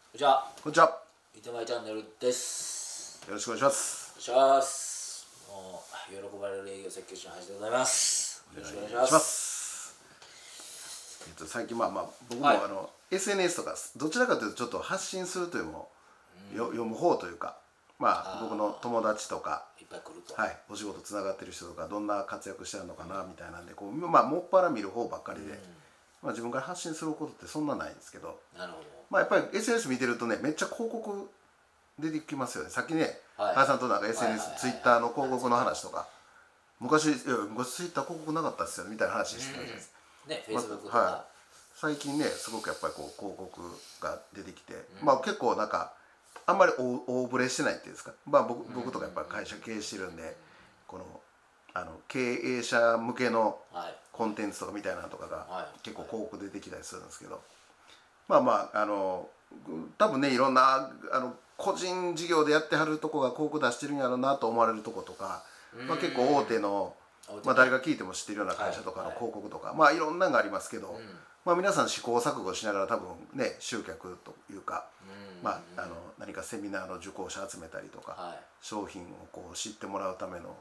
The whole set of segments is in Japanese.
じゃあ、 こんにちは。 板前チャンネルです。 よろしくお願いします。 お願いします。もう喜ばれる営業設計士の林でございます。よろしくお願いします。 最近僕も、 はい、 SNS とかどちらかというとちょっと発信するというよりも、読む方というか、僕の友達とかいっぱい来ると、 お仕事つながってる人とかどんな活躍してるのかなみたいなんでもっぱら見る方ばっかりで、自分から発信することってそんなないんですけど、 なるほど。 やっぱり SNS 見てるとね、めっちゃ広告出てきますよね。さっきね、林さんとなんか SNS、Twitter の広告の話とか、昔Twitter 広告なかったですよねみたいな話してたじゃないですか。 ね、Facebook とか、 最近ね、すごくやっぱりこう広告が出てきて、結構なんかあんまり大ぶれしてないっていうんですか、僕とかやっぱり会社経営してるんで、この経営者向けのコンテンツとかみたいなのとかが結構広告出てきたりするんですけど、多分ね、いろんな個人事業でやってはるとこが広告出してるんやろうなと思われるとことか、結構大手の誰が聞いても知ってるような会社とかの広告とか、いろんなのがありますけど、皆さん試行錯誤しながら多分ね、集客というか、何かセミナーの受講者集めたりとか、商品をこう知ってもらうための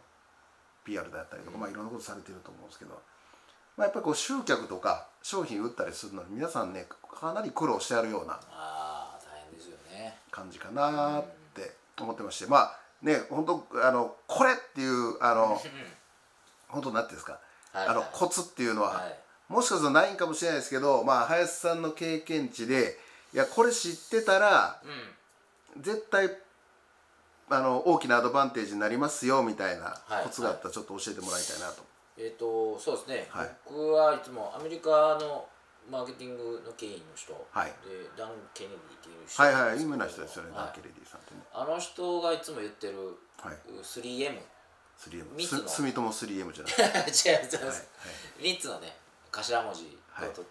PR だったりとか、いろんなことされてると思うんですけど、やっぱりこう集客とか商品売ったりするのに皆さんね、かなり苦労してあるような大変ですよね、 感じかなって思ってまして、本当これっていう本当なんていうんですか、コツっていうのは、もしかするとないんかもしれないですけど、林さんの経験値で、いやこれ知ってたら、絶対大きなアドバンテージになりますよみたいなコツがあったらちょっと教えてもらいたいなと。 そうですね、僕はいつもアメリカのマーケティングの権威の人、でダン・ケネディっていう人なんですけど、 有名な人ですよね、ダン・ケネディさんってね。 あの人がいつも言ってる 3M、 住友 3M じゃなく違てう、3つのね頭文字を取って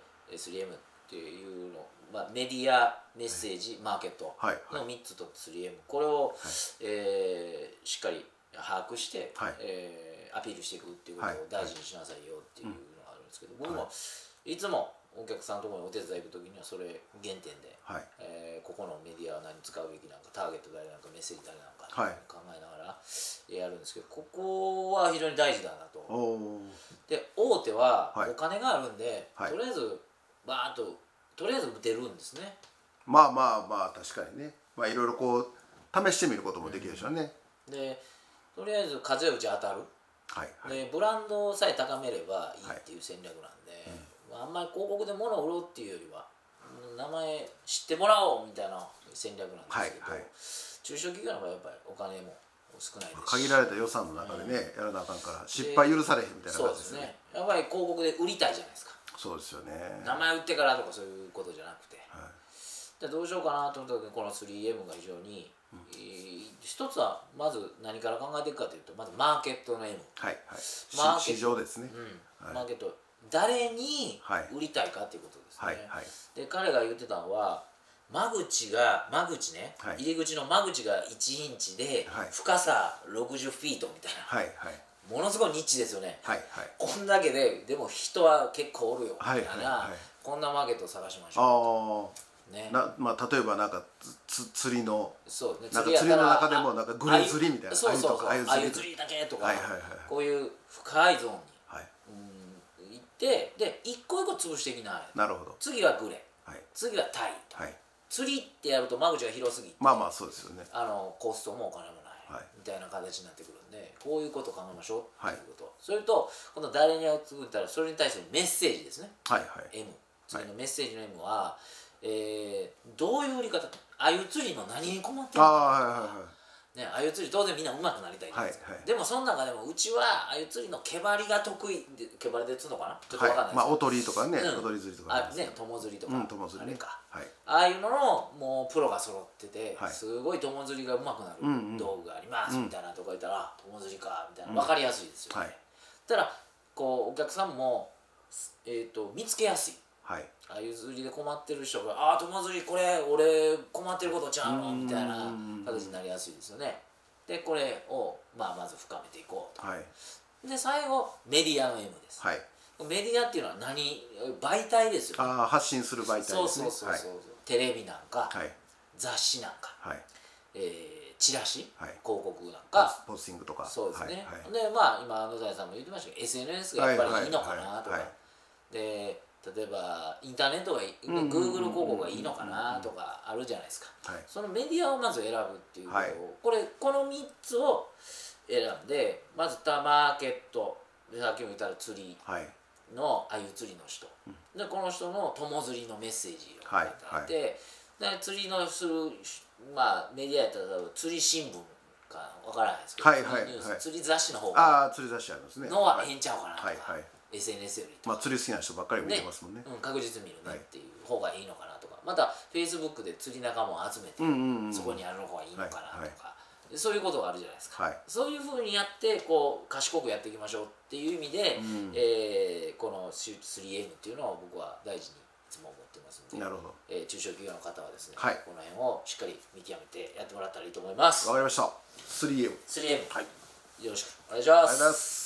、3M っていうの、メディア、メッセージ、マーケットの3つと 3M、これを、しっかり把握して、アピールしていくっていうことを大事にしなさいよっていうのがあるんですけど、僕もいつもお客さんのところにお手伝い行く時にはそれ原点で、ここのメディアは何使うべきなのか、ターゲット誰なのか、メッセージ誰なのかって考えながらやるんですけど、ここは非常に大事だなと。で、大手はお金があるんで、とりあえずバーッととりあえず打てるんですね。 確かにね、いろいろこう試してみることもできるでしょうね。 で、とりあえず風打ち当たる、でブランドさえ高めればいいっていう戦略なんで、あんまり広告で物を売ろうっていうよりは名前知ってもらおうみたいな戦略なんですけど、中小企業の場合やっぱりお金も少ないですし、 限られた予算の中でね、やらなあかんから失敗許されへんみたいな感じですね。 やっぱり広告で売りたいじゃないですか。 そうですよね。 名前売ってからとかそういうことじゃなくて、でどうしようかなと思った時にこの 3M が非常に、一つはまず何から考えていくかというと、まずマーケットの M、 市場ですね。 マーケット、誰に売りたいかということですね。で彼が言ってたのは、間口ね、入り口の間口が1インチで深さ60フィートみたいな、ものすごいニッチですよね。こんだけでも人は結構おるよみたいな、こんなマーケットを探しましょう。 例えばなんか釣りの釣りの中でもなんかグレ釣りみたいな、 あゆ釣りだけとか、こういう深いゾーンに行って、で一個一個潰していきな。次はグレ、次はタイと、釣りってやると間口が広すぎてそうですよね、 コストもお金もないみたいな形になってくるんで、こういうことを考えましょうっていうこと。それと今度誰に作ったらそれに対するメッセージですね。 M、次のメッセージの M は、どういう売り方、あゆ釣りの何に困ってるのかとか、あゆ釣り当然みんな上手くなりたいじゃないですか。でもその中でもうちはあゆ釣りの毛針が得意で、毛針で釣るのかな、ちょっと分かんないですけど、 おとりとかね、おとり釣りとか友釣りとか、あれか、 ああいうののもうプロが揃ってて、すごい友釣りが上手くなる道具がありますみたいなとか言ったら、友釣りかみたいな分かりやすいですよね。だからこうお客さんも見つけやすい。あゆ釣りで困ってる人が「ああ友釣りこれ俺困ってることちゃうの?」みたいな形になりやすいですよね。でこれをまず深めていこうと。で最後メディアの M です。メディアっていうのは媒体ですよね。 発信する媒体ですね。 テレビなんか、 はい、 雑誌なんか、 はい、 チラシ、 はい、 広告なんか、 ポスティングとか、 そうですね、 はい、 でまあ今野谷さんも言ってましたけど SNS がやっぱりいいのかなとか、で例えばインターネットがいい、Google 広告がいいのかなとかあるじゃないですか、はい、そのメディアをまず選ぶっていうことを、はい、この3つを選んで、まずマーケットで、さっきも言ったら釣りの、ああいう釣りの人、でこの人の友釣りのメッセージを書いてあって、で釣りのする、まあ、メディアやったら釣り新聞か分からないですけど、釣り雑誌の方が釣り雑誌ありますねのはええんちゃうかなとか、SNS よりとか、 まあ釣り好きな人ばっかり見てますもんね、 確実に見るねっていう方がいいのかなとか、また Facebook で釣り仲間を集めてそこにある方がいいのかなとか、そういうことがあるじゃないですか、そういうふうにやってこう賢くやっていきましょうっていう意味で、この 3M っていうのを僕は大事にいつも思ってますので、なるほど、中小企業の方はですね、この辺をしっかり見極めてやってもらったらいいと思います。 わかりました。3M、 はい、よろしくお願いします。